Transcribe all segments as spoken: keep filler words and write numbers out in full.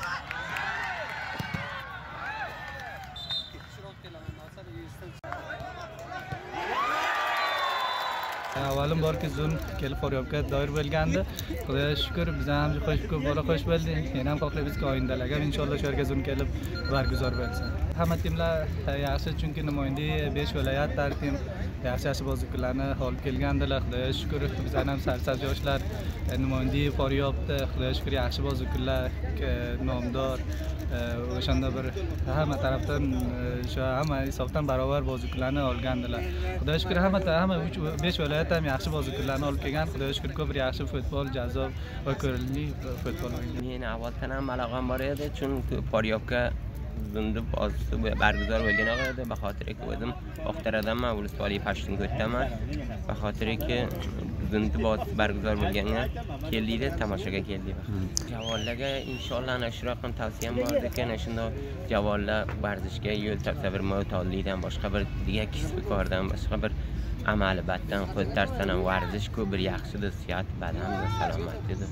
Avvalim borki Zun kelib Faryobga doir bo'lgandi. Xudoga shukr, biz ham xo'sh ko'p bola xo'sh bo'ldi. Men ham xohlaymiz ki oyindalarga inshaalloh shu yerga Zun kelib barguzor bo'lsin. Hamma timlar yaxshi, chunki namoyanda besh viloyat tartim yaxshi-yaxshi bozorlarni olib kelgandilar. Xudoga shukr, biz ham sarsar yoshlar namoyanda Faryobda Xudoga shukr yaxshi bozorlar nomdor o'shanda bir hamma tarafdan shu hamma hisobdan barobar bozorlarni olgandilar. Xudoga shukr hamma hamma besh viloyat ham yaxshi bozorlarni olib kelgan. Xudoga shukr ko'p yaxshi futbol, jazob va ko'rilli futbol o'ynagan. Men avvaldan ham aloqam bor edi, chunki Faryobga Zunda bozisi barguzor bo'lgan edi. Be xotirki o'zim Oqtaradanman, Ulusvali Pashtunko'tdaman. Be xotirki Zunda bozisi barguzor bo'lganga keldik, tomoshaga keldik. Javonlarga inshaalloh ana shu raqam tavsiyam bor ekan, shunda javonlar barzishga yo'l topsa bir mo'tollikdan boshqa bir diga kasb-kordan boshqa bir amali batdan qo'ltarsan ham varzish ko'p bir yaxshidir, siyat badan va salomat edi.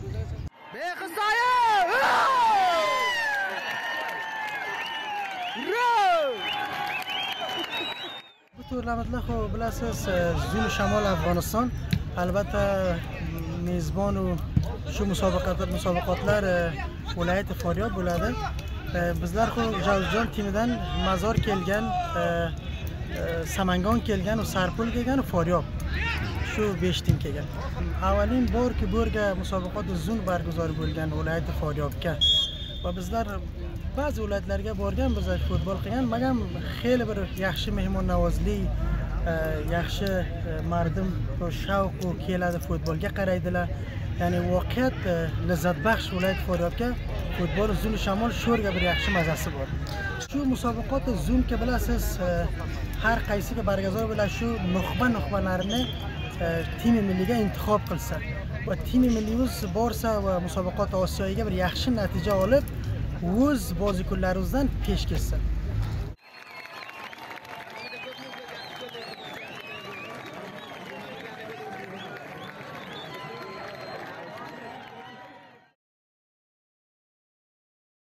Bu turnamentlar xo'p bilasiz, Zul Shamol Afg'oniston albatta mezbon u shu musobaqalar musobaqotlar viloyat Faryob bo'ladi. Bizlar xo'p Javzjon timidan Mazor kelgan, Samangon kelgan va Sarpul kelgan va Faryob. Shu besh tim kelgan. Avvalin borki bo'rga musobaqat Zun barguzor bo'lgan viloyat Faryobga. Va bizlar ba'zi viloyatlarga borgan, biz futbol qilgan, magam xeyli bir yaxshi mehmon navozlik, yaxshi mardim shavq u keladi futbolga qaraydilar. Ya'ni voqeat lazzat baxsh viloyat Faryobga futbol Zul Shamol sho'rga bir yaxshi mazasi bor. Shu musobaqat Zunga bilasiz, har qaysiga bargazor bilan shu nuxba-nuxbalarini tim milliga intihob qilsa va tim millimiz borsa va musobaqat Osiyoga bir yaxshi natija olib o'z bozikunlarimizdan pesh kelsa.